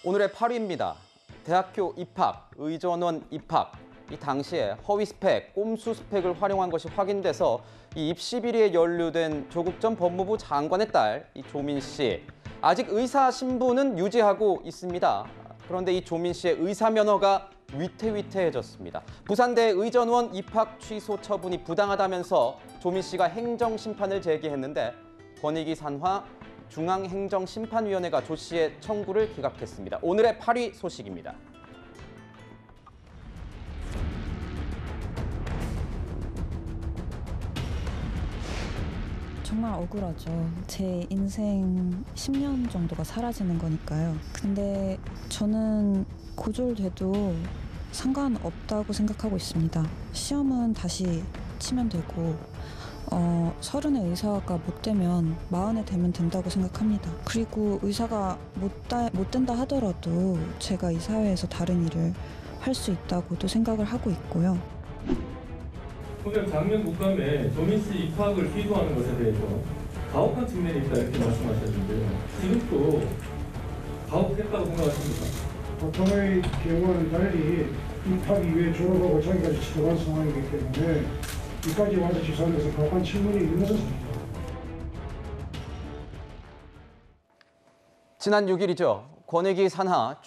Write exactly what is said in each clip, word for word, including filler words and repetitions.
오늘의 팔 위입니다. 대학교 입학, 의전원 입학. 이 당시에 허위 스펙, 꼼수 스펙을 활용한 것이 확인돼서 이 입시 비리에 연루된 조국 전 법무부 장관의 딸 이 조민 씨. 아직 의사 신분은 유지하고 있습니다. 그런데 이 조민 씨의 의사 면허가 위태위태해졌습니다. 부산대 의전원 입학 취소 처분이 부당하다면서 조민 씨가 행정심판을 제기했는데 권익위 산하 중앙행정심판위원회가 조 씨의 청구를 기각했습니다. 오늘의 팔 위 소식입니다. 정말 억울하죠. 제 인생 십 년 정도가 사라지는 거니까요. 근데 저는 고졸돼도 상관없다고 생각하고 있습니다. 시험은 다시 치면 되고 어, 서른에 의사가 못 되면 마흔에 되면 된다고 생각합니다. 그리고 의사가 못, 다, 못 된다 하더라도 제가 이 사회에서 다른 일을 할 수 있다고도 생각을 하고 있고요. 선생님, 작년 국감에 조민 씨 입학을 시도하는 것에 대해서 가혹한 측면이 있다 이렇게 말씀하셨는데요. 지금도 가혹했다고 생각하십니까? 보통의 경우와는 달리 입학 이후에 졸업하고 자기까지 취업한 상황이기 때문에 여기까지 와서 취소하는 것은 가혹한 측면이 있는 것은 사실입니다. 지난 육 일이죠. 권익위 산하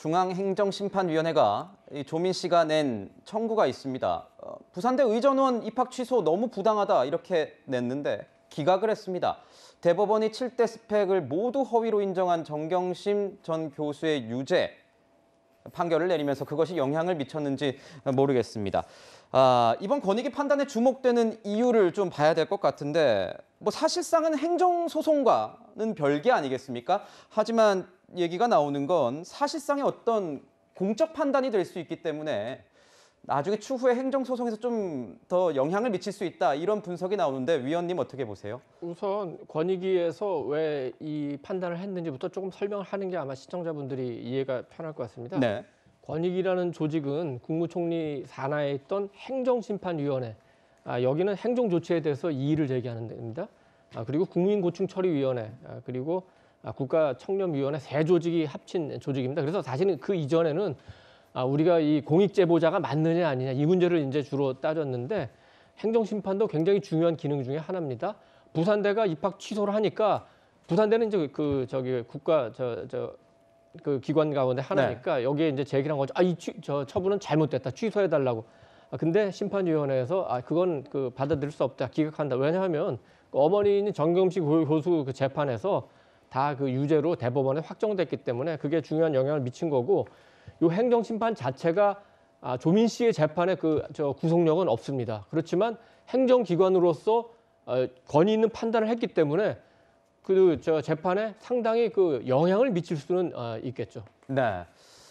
중앙행정심판위원회가 이 조민 씨가 낸 청구가 있습니다. 어, 부산대 의전원 입학 취소 너무 부당하다 이렇게 냈는데 기각을 했습니다. 대법원이 칠 대 스펙을 모두 허위로 인정한 정경심 전 교수의 유죄 판결을 내리면서 그것이 영향을 미쳤는지 모르겠습니다. 아, 이번 권익위 판단에 주목되는 이유를 좀 봐야 될 것 같은데 뭐 사실상은 행정소송과는 별개 아니겠습니까? 하지만 얘기가 나오는 건 사실상의 어떤 공적 판단이 될 수 있기 때문에 나중에 추후에 행정소송에서 좀 더 영향을 미칠 수 있다 이런 분석이 나오는데 위원님 어떻게 보세요? 우선 권익위에서 왜 이 판단을 했는지부터 조금 설명을 하는 게 아마 시청자분들이 이해가 편할 것 같습니다. 네. 권익위라는 조직은 국무총리 산하에 있던 행정심판위원회, 아, 여기는 행정조치에 대해서 이의를 제기하는 데입니다. 아, 그리고 국민고충처리위원회, 아, 그리고 아, 국가청렴위원회 세 조직이 합친 조직입니다. 그래서 사실은 그 이전에는 아, 우리가 이 공익제보자가 맞느냐 아니냐 이 문제를 이제 주로 따졌는데 행정심판도 굉장히 중요한 기능 중에 하나입니다. 부산대가 입학 취소를 하니까 부산대는 이제 그 저기 국가 저 저 그 기관 가운데 하나니까 네. 여기에 이제 제기를 한 거죠. 아, 이 저 처분은 잘못됐다. 취소해 달라고. 아, 근데 심판위원회에서 아, 그건 그 받아들일 수 없다. 기각한다. 왜냐하면 그 어머니인 정경심 교수 그 재판에서 다 그 유죄로 대법원에 확정됐기 때문에 그게 중요한 영향을 미친 거고 요 행정심판 자체가 아, 조민 씨의 재판에 그 저 구속력은 없습니다. 그렇지만 행정기관으로서 어, 권위 있는 판단을 했기 때문에 그 저 재판에 상당히 그 영향을 미칠 수는 어, 있겠죠. 네.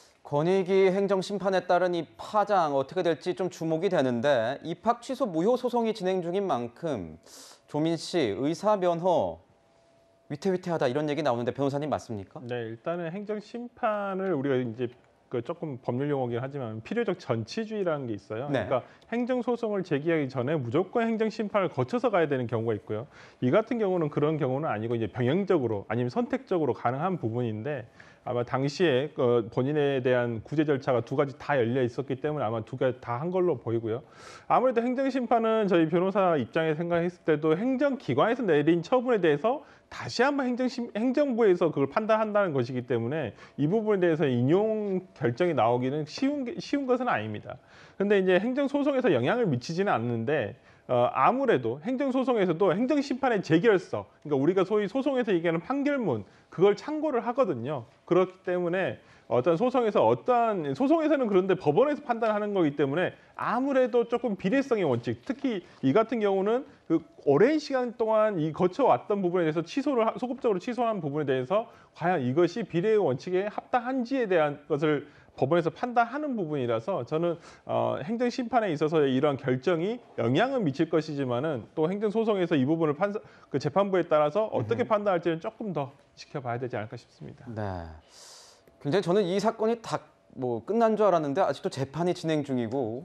권익위 행정심판에 따른 이 파장 어떻게 될지 좀 주목이 되는데 입학 취소 무효 소송이 진행 중인 만큼 조민 씨 의사 면허 위태위태하다 이런 얘기 나오는데 변호사님 맞습니까? 네, 일단은 행정심판을 우리가 이제 그 조금 법률 용어긴 하지만 필요적 전치주의라는 게 있어요. 네. 그러니까 행정소송을 제기하기 전에 무조건 행정심판을 거쳐서 가야 되는 경우가 있고요. 이 같은 경우는 그런 경우는 아니고 이제 병행적으로 아니면 선택적으로 가능한 부분인데 아마 당시에 본인에 대한 구제 절차가 두 가지 다 열려 있었기 때문에 아마 두 개 다 한 걸로 보이고요. 아무래도 행정심판은 저희 변호사 입장에 생각했을 때도 행정기관에서 내린 처분에 대해서 다시 한번 행정심, 행정부에서 그걸 판단한다는 것이기 때문에 이 부분에 대해서 인용 결정이 나오기는 쉬운, 게, 쉬운 것은 아닙니다. 근데 이제 행정소송에서 영향을 미치지는 않는데 어, 아무래도 행정소송에서도 행정심판의 재결서, 그러니까 우리가 소위 소송에서 얘기하는 판결문, 그걸 참고를 하거든요. 그렇기 때문에 어떤 소송에서 어떠한 소송에서는 그런데 법원에서 판단하는 거기 때문에 아무래도 조금 비례성의 원칙, 특히 이 같은 경우는 그 오랜 시간 동안 이 거쳐왔던 부분에 대해서 취소를 소급적으로 취소한 부분에 대해서 과연 이것이 비례의 원칙에 합당한지에 대한 것을 법원에서 판단하는 부분이라서 저는 어, 행정심판에 있어서 이러한 결정이 영향은 미칠 것이지만은 또 행정소송에서 이 부분을 판사, 그 재판부에 따라서 어떻게 판단할지는 조금 더 지켜봐야 되지 않을까 싶습니다. 네. 굉장히 저는 이 사건이 다 뭐 끝난 줄 알았는데 아직도 재판이 진행 중이고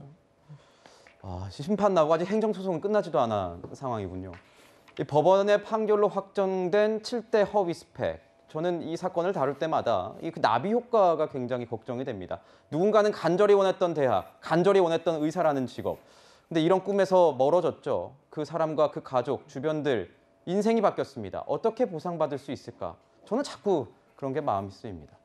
아, 심판 나고 아직 행정소송은 끝나지도 않은 상황이군요. 이 법원의 판결로 확정된 칠 대 허위 스펙. 저는 이 사건을 다룰 때마다 이 그 나비 효과가 굉장히 걱정이 됩니다. 누군가는 간절히 원했던 대학, 간절히 원했던 의사라는 직업. 근데 이런 꿈에서 멀어졌죠. 그 사람과 그 가족, 주변들, 인생이 바뀌었습니다. 어떻게 보상받을 수 있을까? 저는 자꾸 그런 게 마음이 쓰입니다.